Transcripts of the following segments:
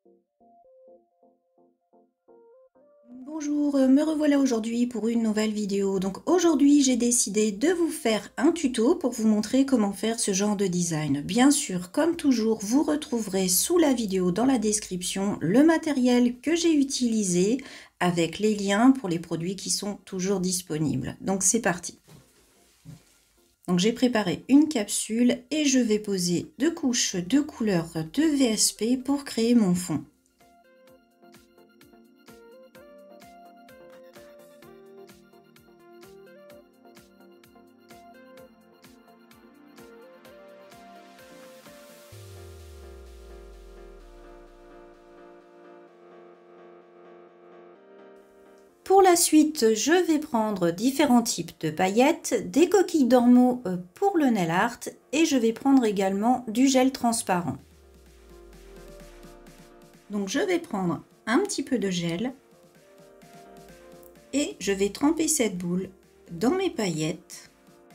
Bonjour, me revoilà aujourd'hui pour une nouvelle vidéo. Donc aujourd'hui, j'ai décidé de vous faire un tuto pour vous montrer comment faire ce genre de design. Bien sûr, comme toujours, vous retrouverez sous la vidéo dans la description le matériel que j'ai utilisé avec les liens pour les produits qui sont toujours disponibles. Donc c'est parti. Donc j'ai préparé une capsule et je vais poser 2 couches de couleur de VSP pour créer mon fond. Pour la suite, je vais prendre différents types de paillettes, des coquilles d'ormeaux pour le nail art et je vais prendre également du gel transparent. Donc je vais prendre un petit peu de gel et je vais tremper cette boule dans mes paillettes.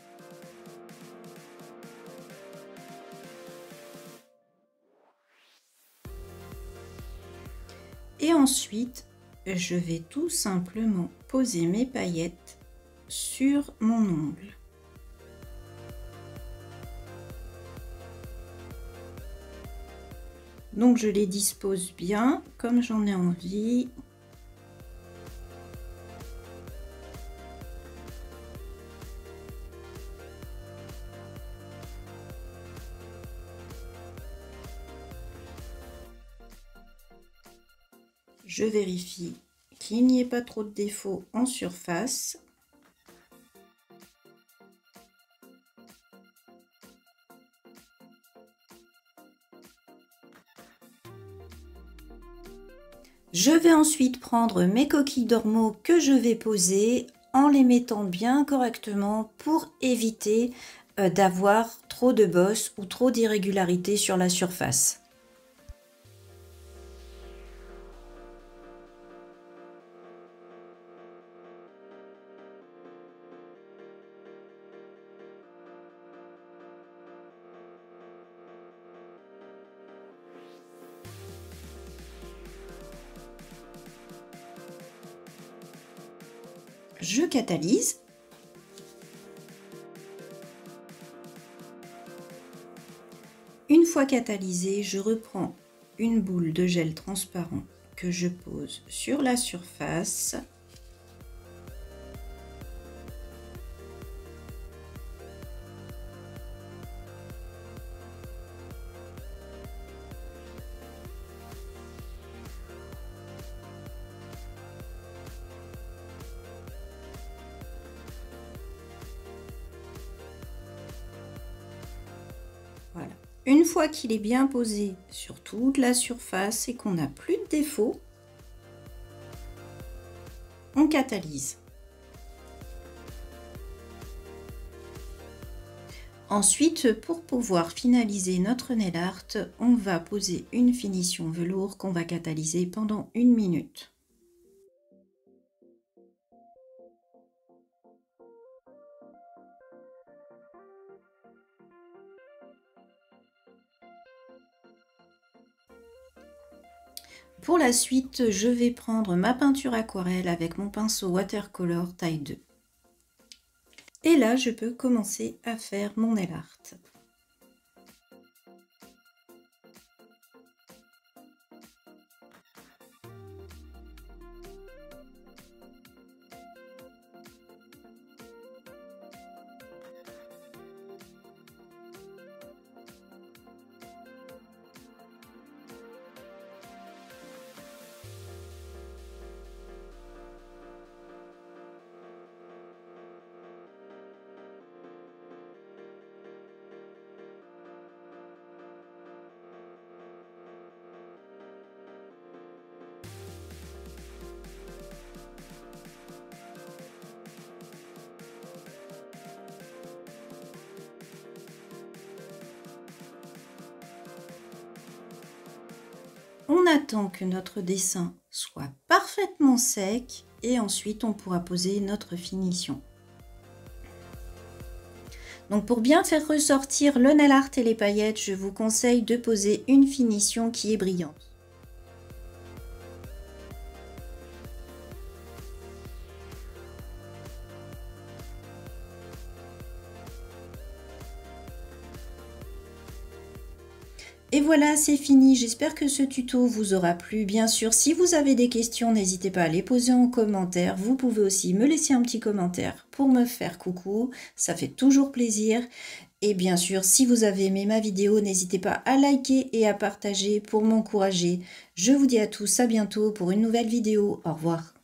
Et ensuite, je vais tout simplement poser mes paillettes sur mon ongle. Donc je les dispose bien comme j'en ai envie. Je vérifie qu'il n'y ait pas trop de défauts en surface. Je vais ensuite prendre mes coquilles d'ormeaux que je vais poser en les mettant bien correctement pour éviter d'avoir trop de bosses ou trop d'irrégularités sur la surface. Je catalyse. Une fois catalysé, je reprends une boule de gel transparent que je pose sur la surface. Voilà. Une fois qu'il est bien posé sur toute la surface et qu'on n'a plus de défauts, on catalyse. Ensuite, pour pouvoir finaliser notre nail art, on va poser une finition velours qu'on va catalyser pendant 1 minute. Pour la suite, je vais prendre ma peinture aquarelle avec mon pinceau watercolor taille 2. Et là, je peux commencer à faire mon nail art. On attend que notre dessin soit parfaitement sec et ensuite on pourra poser notre finition. Donc pour bien faire ressortir le nail art et les paillettes, je vous conseille de poser une finition qui est brillante. Et voilà, c'est fini. J'espère que ce tuto vous aura plu. Bien sûr, si vous avez des questions, n'hésitez pas à les poser en commentaire. Vous pouvez aussi me laisser un petit commentaire pour me faire coucou. Ça fait toujours plaisir. Et bien sûr, si vous avez aimé ma vidéo, n'hésitez pas à liker et à partager pour m'encourager. Je vous dis à tous à bientôt pour une nouvelle vidéo. Au revoir.